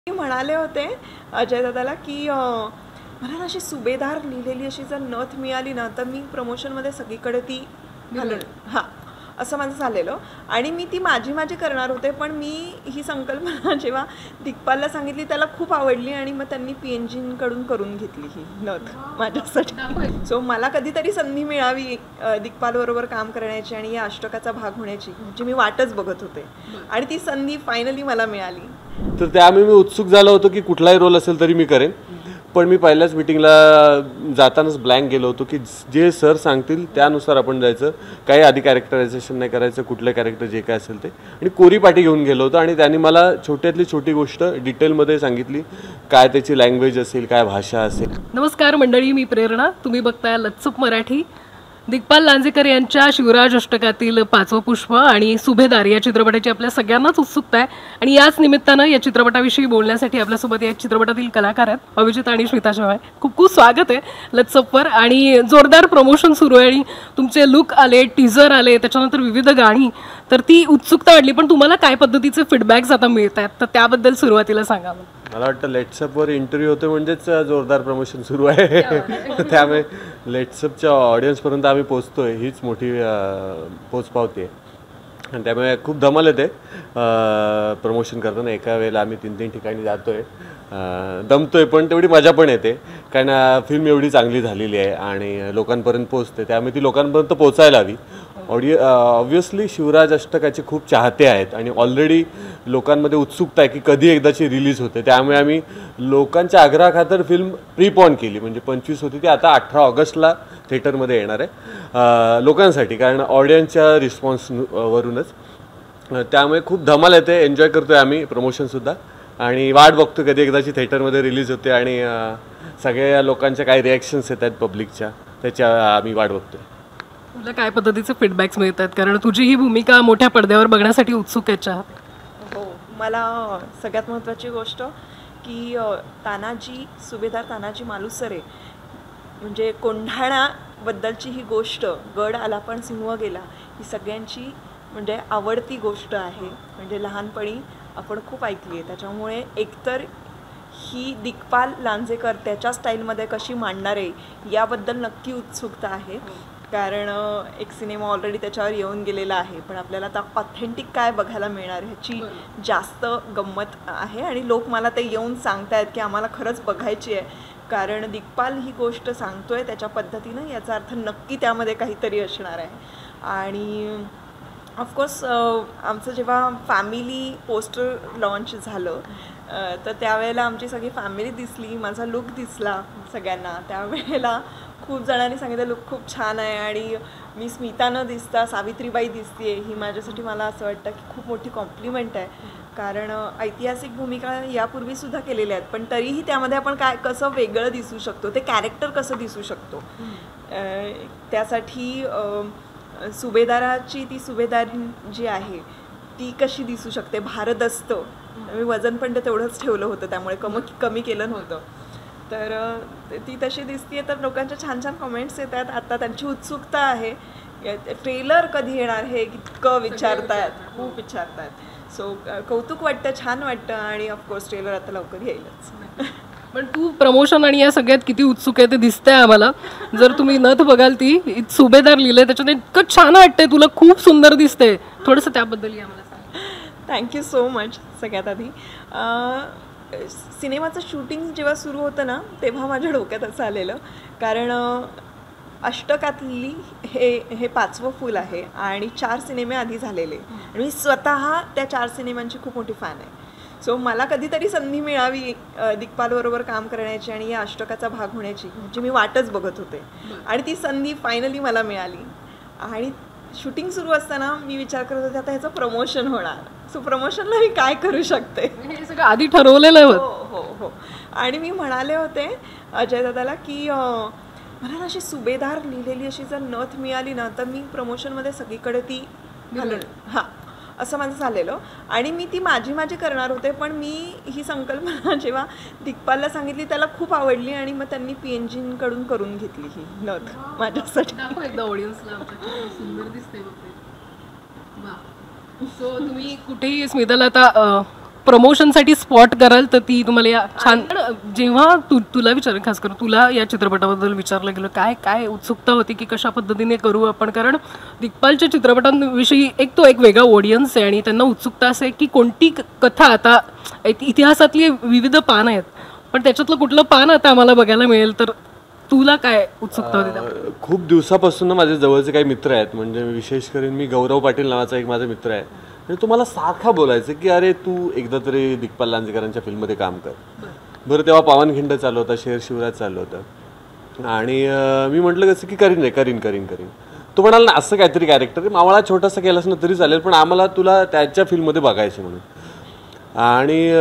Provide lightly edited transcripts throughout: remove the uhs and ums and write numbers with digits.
मी म्हणाले होते अजय दादाला की मला ना अशी सुभेदार लिहिलेली अशी जर नथ मिळाली ना तर मी प्रमोशनमध्ये सगळीकडे ती घालून हां असं माझं झालेलं आणि मी ती माझी करणार होते. पण मी ही संकल्पना जेव्हा दिग्पालला सांगितली त्याला खूप आवडली आणि मग त्यांनी PNGकडून करून घेतली ही नथ माझ्यासाठी. सो मला कधीतरी संधी मिळावी दिग्पालबरोबर काम करण्याची आणि या अष्टकाचा भाग होण्याची म्हणजे मी वाटच बघत होते आणि ती संधी फायनली मला मिळाली. तर त्यामुळे मी उत्सुक झालो होतो की कुठलाही रोल असेल तरी मी करेन. पण मी पहिल्याच मीटिंगला जातानाच ब्लँक गेलो होतो की जे सर सांगतील त्यानुसार आपण जायचं, काही आधी कॅरेक्टरायझेशन नाही करायचं, कुठलं कॅरेक्टर जे काय असेल ते. आणि कोरी पाठी घेऊन गेलो होतो आणि त्यांनी मला छोट्यातली छोटी गोष्ट डिटेलमध्ये सांगितली, काय त्याची लँग्वेज असेल, काय भाषा असेल. नमस्कार मंडळी, मी प्रेरणा. तुम्ही बघताय लचूप मराठी. दिग्पाल लांजेकर यांच्या शिवराज अष्टकातील पाचवं पुष्प आणि सुभेदार या चित्रपटाची आपल्या सगळ्यांनाच उत्सुकता आहे आणि याच निमित्तानं या चित्रपटाविषयी बोलण्यासाठी आपल्यासोबत या चित्रपटातील कलाकार आहेत अभिजित आणि स्मिता शेवाळे. खूप खूप स्वागत आहे लचपवर. आणि जोरदार प्रमोशन सुरू आहे आणि तुमचे लुक आले, टीजर आले, त्याच्यानंतर विविध गाणी, तर ती उत्सुकता वाढली. पण तुम्हाला काय पद्धतीचे फीडबॅक्स आता मिळत आहेत तर त्याबद्दल सुरुवातीला सांगा. मला वाटतं लेट्सअपवर इंटरव्ह्यू होते म्हणजेच जोरदार प्रमोशन सुरू आहे. त्यामुळे लेट्सअपच्या ऑडियन्सपर्यंत आम्ही पोचतोय हीच मोठी पोचपावती आहे आणि त्यामुळे खूप धमाल येते प्रमोशन करताना. एका वेळेला आम्ही 3-3 ठिकाणी जातोय, दमतोय, पण तेवढी मजा पण येते कारण फिल्म एवढी चांगली झालेली आहे आणि लोकांपर्यंत पोचते, त्यामुळे ती लोकांपर्यंत पोचायला हवी. ऑब्व्हियसली शिवराज अष्टकाचे खूप चाहते आहेत आणि ऑलरेडी लोकांमध्ये उत्सुकता आहे की कधी एकदाची रिलीज होते. त्यामुळे आम्ही लोकांच्या आग्रहाखातर फिल्म प्रीपॉन केली, म्हणजे 25 होती ती आता 18 ऑगस्टला थिएटरमध्ये येणार आहे लोकांसाठी, कारण ऑडियन्सच्या रिस्पॉन्सवरूनच. त्यामुळे खूप धमाल येते, एन्जॉय करतो आहे आम्ही प्रमोशनसुद्धा आणि वाट बघतो कधी एकदाची थिएटरमध्ये रिलीज होते आणि सगळ्या लोकांच्या काही रिॲक्शन्स येत आहेत पब्लिकच्या, त्याच्या आम्ही वाट बघतो आहे. तुला काय पद्धतीचे फीडबॅक्स मिळत आहेत, कारण तुझी ही भूमिका मोठ्या पडद्यावर बघण्यासाठी उत्सुक आहे. हो, मला सगळ्यात महत्त्वाची गोष्ट की तानाजी सुभेदार तानाजी मालुसरे म्हणजे कोंढाण्याबद्दलची ही गोष्ट, गड आला पण सिंह गेला, ही सगळ्यांची म्हणजे आवडती गोष्ट आहे. म्हणजे लहानपणी आपण खूप ऐकली आहे, त्याच्यामुळे एकतर ही दिग्पाल लांजेकर त्याच्या स्टाईलमध्ये कशी मांडणार आहे याबद्दल नक्की उत्सुकता आहे. कारण एक सिनेमा ऑलरेडी त्याच्यावर येऊन गेलेला आहे, पण आपल्याला आता ऑथेंटिक काय बघायला मिळणार ह्याची जास्त गंमत आहे आणि लोक मला ते येऊन सांगतायत की आम्हाला खरंच बघायची आहे, कारण दिग्पाल ही गोष्ट सांगतोय त्याच्या पद्धतीनं, याचा अर्थ नक्की त्यामध्ये काहीतरी असणार आहे. आणि ऑफकोर्स आमचं जेव्हा फॅमिली पोस्टर लॉन्च झालं तर त्यावेळेला आमची सगळी फॅमिली दिसली, माझा लुक दिसला सगळ्यांना. त्यावेळेला खूप जणांनी सांगितलं लुक खूप छान आहे आणि मी स्मिता न दिसता सावित्रीबाई दिसते, ही माझ्यासाठी मला असं वाटतं की खूप मोठी कॉम्प्लिमेंट आहे. कारण ऐतिहासिक भूमिका यापूर्वीसुद्धा केलेल्या आहेत, पण तरीही त्यामध्ये आपण काय कसं वेगळं दिसू शकतो, ते कॅरेक्टर कसं दिसू शकतो, त्यासाठी सुभेदाराची ती सुभेदारी जी आहे ती कशी दिसू शकते, भारदस्त. मी वजन पण तेवढंच ठेवलं होतं, त्यामुळे कमी केलं नव्हतं, तर ती तशी दिसते. तर लोकांच्या छान छान कमेंट्स येतात. आता त्यांची उत्सुकता आहे, ट्रेलर कधी येणार हे इतकं विचारतायत, खूप विचारतायत. सो कौतुक वाटतं, छान वाटतं आणि ऑफकोर्स ट्रेलर आता लवकर येईलच. पण तू प्रमोशन आणि या सगळ्यात किती उत्सुक आहे ते दिसतंय आम्हाला. जर तुम्ही नथ बघाल ती सुभेदार लिहिलंय त्याच्यात इतकं छान वाटतंय, तुला खूप सुंदर दिसतंय, थोडंसं त्याबद्दल आम्हाला सांग. Thank you so much. सगळ्यात आधी सिनेमाचं शूटिंग जेव्हा सुरू होतं ना तेव्हा माझ्या डोक्यात असं आलेलं, कारण अष्टकातली हे 5वं फूल आहे आणि 4 सिनेमे आधी झालेले आणि मी स्वतः त्या 4 सिनेमांची खूप मोठी फॅन आहे. सो मला कधीतरी संधी मिळावी दिग्पालबरोबर काम करण्याची आणि या अष्टकाचा भाग होण्याची म्हणजे मी वाटच बघत होते आणि ती संधी फायनली मला मिळाली. आणि शूटिंग सुरू असताना मी विचार करत होते आता ह्याचं प्रमोशन होणार, सो प्रमोशनला मी काय करू शकते, हे सगळं आधी ठरवलेलं आहे. हो हो. आणि मी म्हणाले होते अजय दादाला की मला ना अशी सुभेदार लिहिलेली अशी जर नथ मिळाली ना तर मी प्रमोशनमध्ये सगळीकडे ती घालून हां असं माझं झालेलं आणि मी ती माझी करणार होते. पण मी ही संकल्पना जेव्हा दिग्पालला सांगितली त्याला खूप आवडली आणि मग त्यांनी PNGकडून करून घेतली ही नथ माझ्यासाठी. सो तुम्ही कुठेही स्मिताला आता प्रमोशनसाठी स्पॉट कराल तर ती तुम्हाला छान. जेव्हा तुला खास करून तुला या चित्रपटाबद्दल विचारलं गेलं, काय काय उत्सुकता होती की कशा पद्धतीने करू आपण, कारण दिग्पालच्या चित्रपटांविषयी एक वेगळा ऑडियन्स आहे आणि त्यांना उत्सुकता असे की कोणती कथा, आता इतिहासातली विविध पान आहेत पण त्याच्यातलं कुठलं पान आता आम्हाला बघायला मिळेल, तर तुला काय उत्सुकता होती? खूप दिवसापासून ना माझे जवळचे काही मित्र आहेत, म्हणजे विशेष करून मी गौरव पाटील नावाचा एक माझा मित्र आहे, आणि तो मला सारखा बोलायचं की अरे तू एकदा तरी दिग्पाल लांजेकरांच्या फिल्ममध्ये काम कर. बरं तेव्हा पावनखिंड चालू होता, शेर शिवराज चालू होतं, आणि मी म्हटलं कसं की करीन. तो म्हणाला ना असं काहीतरी कॅरेक्टर मावळा छोटासा केलास ना तरी चालेल, पण आम्हाला तुला त्याच्या फिल्ममध्ये बघायचं म्हणून. आणि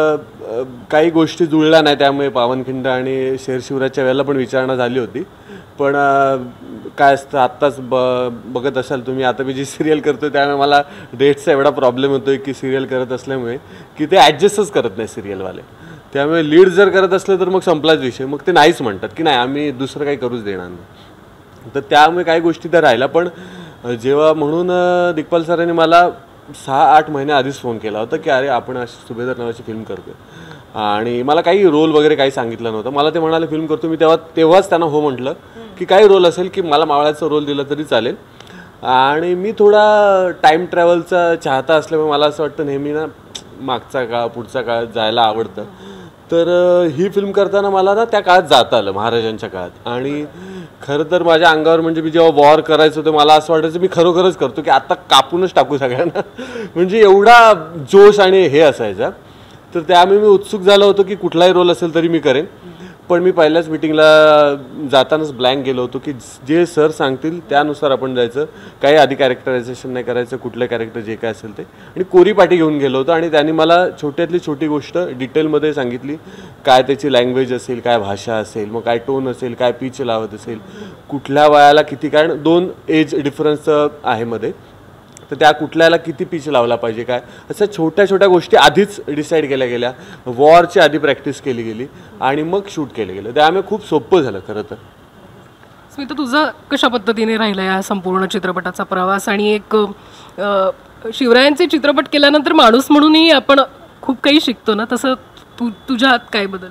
काही गोष्टी जुळल्या नाही, त्यामुळे पावनखिंड आणि शेर शिवराजच्या वेळेला पण विचारणा झाली होती. पण काय असतं आत्ताच बघत असाल तुम्ही, आता मी जी सिरियल करतोय त्यामुळे मला डेट्सचा एवढा प्रॉब्लेम होतोय की सिरियल करत असल्यामुळे की ते ॲडजस्टच करत नाही सिरियलवाले. त्यामुळे लीड जर करत असलं तर मग संपलाच विषय, मग ते नाहीच म्हणतात की नाही आम्ही दुसरं काही करूच देणार नाही. तर त्यामुळे काही गोष्टी त्या राहिल्या. पण जेव्हा म्हणून दिग्पाल सरांनी मला 6-8 महिने आधीच फोन केला होता की अरे आपण अशी सुभेदार नावाची फिल्म करतोय, आणि मला काही रोल वगैरे काही सांगितलं नव्हतं. मला ते म्हणाले फिल्म करतो, मी तेव्हाच त्यांना हो म्हटलं की काही रोल असेल की मला मावळ्याचा रोल दिला तरी चालेल. आणि मी थोडा टाईम ट्रॅव्हलचा चाहता असल्यामुळे मला असं वाटतं नेहमी ना मागचा काळ पुढचा काळ जायला आवडतं. तर ही फिल्म करताना मला ना त्या काळात जाता आलं, महाराजांच्या काळात. आणि खरं तर माझ्या अंगावर म्हणजे मी जेव्हा वॉर करायचं होतं मला असं वाटायचं मी खरोखरच करतो की आता कापूनच टाकू सगळ्यांना, म्हणजे एवढा जोश आणि हे असायचा. तर त्यामुळे मी उत्सुक झालो होतो की कुठलाही रोल असेल तरी मी करेन. पण मी पहिल्याच मिटिंगला जातानाच ब्लँक गेलो होतो की जे सर सांगतील त्यानुसार आपण जायचं, काही आधी कॅरेक्टरायझेशन नाही करायचं, कुठलं कॅरेक्टर जे काय असेल ते. आणि कोरी पाटी घेऊन गेलो होतो आणि त्यांनी मला छोट्यातली छोटी गोष्ट डिटेलमध्ये सांगितली, काय त्याची लँग्वेज असेल, काय भाषा असेल, मग काय टोन असेल, काय पीच लावत असेल, कुठल्या वयाला किती, कारण 2 एज डिफरन्स आहे मध्ये, तर त्या कुठल्याला किती पीच लावला पाहिजे, काय अशा छोट्या छोट्या गोष्टी आधीच डिसाईड केल्या गेल्या. वॉरची आधी प्रॅक्टिस केली गेली आणि मग शूट केलं गेलं. त्यामुळे खूप सोपं झालं खरं तर. स्मिता, तुझा कशा पद्धतीने राहिला या संपूर्ण चित्रपटाचा प्रवास? आणि एक शिवरायांचे चित्रपट केल्यानंतर माणूस म्हणूनही आपण खूप काही शिकतो ना, तसं तुझ्या हात काय बदल?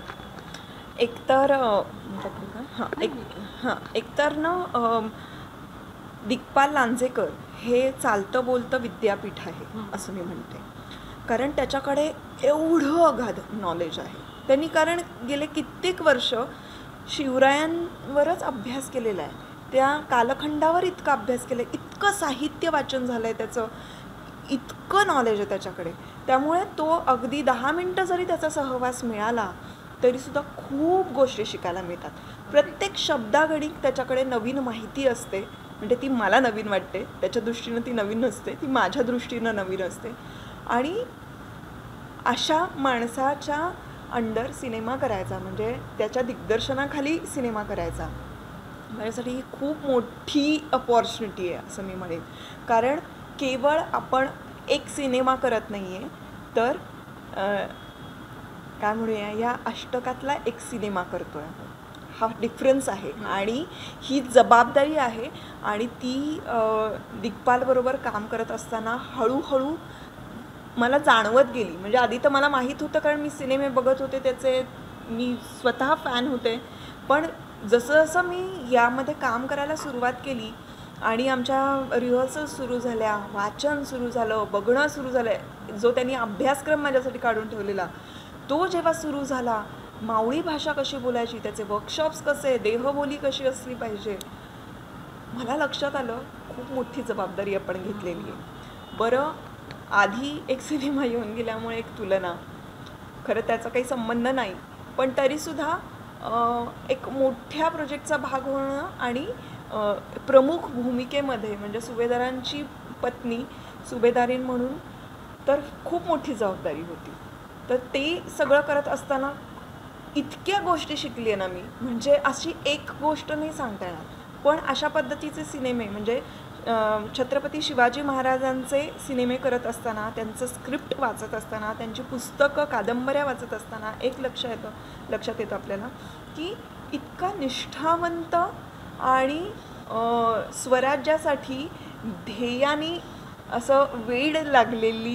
एकतर ना दिग्पाल लांजेकर हे चालतं बोलतं विद्यापीठ आहे असं मी म्हणते, कारण त्याच्याकडे एवढं अगाध नॉलेज आहे. त्यांनी कारण गेले कित्येक वर्ष शिवरायांवरच अभ्यास केलेला आहे, त्या कालखंडावर इतका अभ्यास केला आहे, इतकं साहित्य वाचन झालं आहे त्याचं, इतकं नॉलेज आहे त्याच्याकडे. त्यामुळे तो अगदी 10 मिनटं जरी त्याचा सहवास मिळाला तरीसुद्धा खूप गोष्टी शिकायला मिळतात. प्रत्येक शब्दागणिक त्याच्याकडे नवीन माहिती असते, म्हणजे ती मला नवीन वाटते, त्याच्या दृष्टीनं ती नवीन नसते, ती माझ्या दृष्टीनं नवीन असते. आणि अशा माणसाच्या अंडर सिनेमा करायचा, म्हणजे त्याच्या दिग्दर्शनाखाली सिनेमा करायचा, माझ्यासाठी ही खूप मोठी अपॉर्च्युनिटी आहे असं मी म्हणेन. कारण केवळ आपण एक सिनेमा करत नाही आहे, तर काय म्हणूया या अष्टकातला एक सिनेमा करतो आहे, हा डिफरन्स आहे. आणि ही जबाबदारी आहे, आणि ती दिग्पालबरोबर काम करत असताना हळूहळू मला जाणवत गेली. म्हणजे आधी तर मला माहीत होतं, कारण मी सिनेमे बघत होते त्याचे, मी स्वतः फॅन होते. पण जसं जसं मी यामध्ये काम करायला सुरुवात केली आणि आमच्या रिहर्सल सुरू झाल्या, वाचन सुरू झालं, बघणं सुरू झालं, जो त्यांनी अभ्यासक्रम माझ्यासाठी काढून ठेवलेला तो जेव्हा सुरू झाला, मावळी भाषा कशी बोलायची, त्याचे वर्कशॉप्स कसे, देहबोली कशी असली पाहिजे, मला लक्षात आलं खूप मोठी जबाबदारी आपण घेतलेली आहे. बरं, आधी एक सिनेमा येऊन गेल्यामुळे एक तुलना, खरं त्याचा काही संबंध नाही, पण तरीसुद्धा एक मोठ्या प्रोजेक्टचा भाग होणं आणि प्रमुख भूमिकेमध्ये म्हणजे सुभेदारांची पत्नी सुभेदारीण म्हणून, तर खूप मोठी जबाबदारी होती. तर ते सगळं करत असताना इतक्या गोष्टी शिकली आहे ना मी, म्हणजे अशी एक गोष्ट नाही सांगता येणार. पण अशा पद्धतीचे सिनेमे म्हणजे छत्रपती शिवाजी महाराजांचे सिनेमे करत असताना, त्यांचं स्क्रिप्ट वाचत असताना, त्यांची पुस्तकं कादंबऱ्या वाचत असताना एक लक्षात येतं आपल्याला की इतका निष्ठावंत आणि स्वराज्यासाठी ध्येयाने असं वेड लागलेली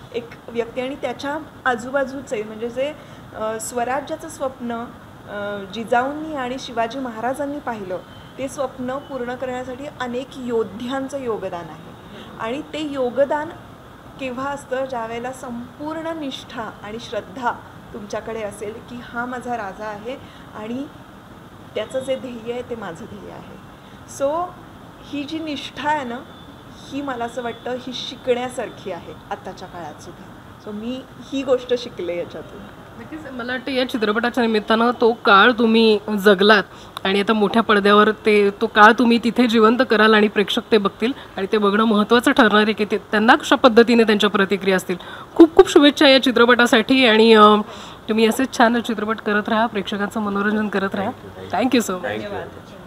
एक व्यक्ती आणि त्याच्या आजूबाजूचे म्हणजे जे स्वराज्याचं स्वप्न जिजाऊंनी आणि शिवाजी महाराजांनी पाहिलं ते स्वप्न पूर्ण करण्यासाठी अनेक योद्ध्यांचं योगदान आहे आणि ते योगदान केव्हा असतं ज्यावेळेला संपूर्ण निष्ठा आणि श्रद्धा तुमच्याकडे असेल की हा माझा राजा आहे आणि त्याचं जे ध्येय आहे ते माझं ध्येय आहे. सो ही जी निष्ठा आहे ना ही मला असं वाटतं ही शिकण्यासारखी आहे आत्ताच्या काळात सुद्धा. सो मी ही गोष्ट शिकले याच्यातून. नक्कीच मला वाटतं या चित्रपटाच्या निमित्तानं तो काळ तुम्ही जगलात आणि आता मोठ्या पडद्यावर तो काळ तुम्ही तिथे जिवंत कराल आणि प्रेक्षक ते बघतील आणि ते बघणं महत्त्वाचं ठरणार आहे की ते त्यांना कशा पद्धतीने त्यांच्या प्रतिक्रिया असतील. खूप खूप शुभेच्छा या चित्रपटासाठी आणि तुम्ही असेच छान चित्रपट करत राहा, प्रेक्षकांचं मनोरंजन करत राहा. Thank you so much. धन्यवाद.